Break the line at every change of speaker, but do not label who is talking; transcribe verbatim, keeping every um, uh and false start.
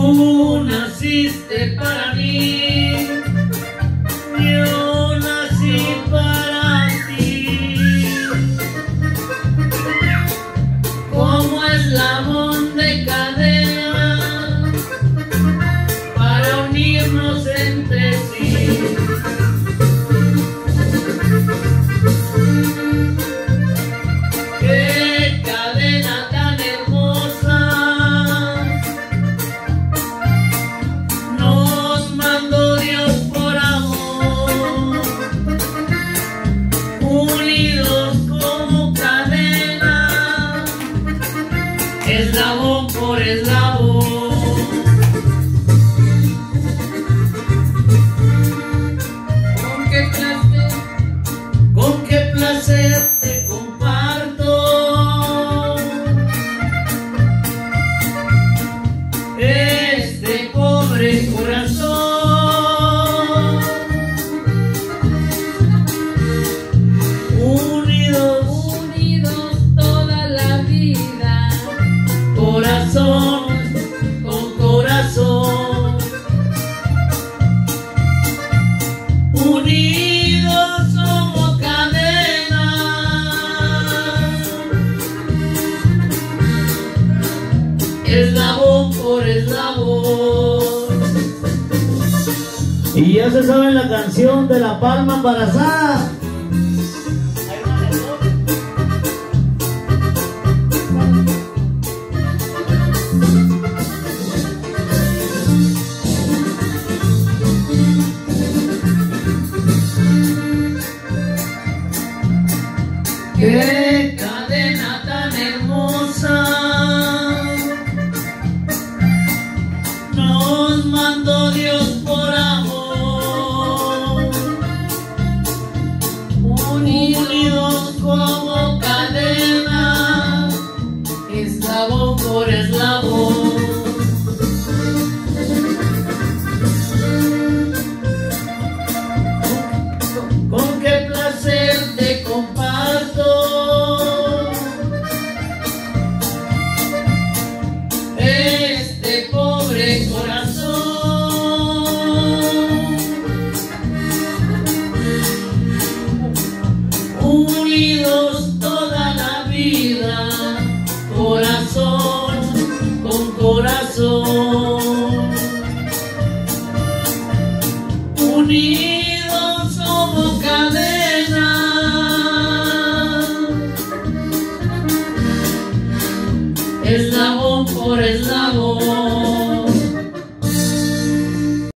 Tú naciste para mí, yo nací para ti. Como eslabón de cadena para unirnos entre sí. Qué cadena tan hermosa nos mandó Dios por amor, unidos como cadena, eslabón por eslabón. Con qué placer, con qué placer te comparto este pobre corazón. Unidos, unidos toda la vida, corazón con corazón. Unidos somos cadena, eslabón por eslabón.
Y ya se sabe la canción de la palma embarazada.
Qué cadena tan hermosa nos mandó Dios por amor, unidos como cadena, eslabón por eslabón. Con qué placer te comparto este pobre corazón. Unidos toda la vida, corazón con corazón. Unidos somos cadena, eslabón por eslabón.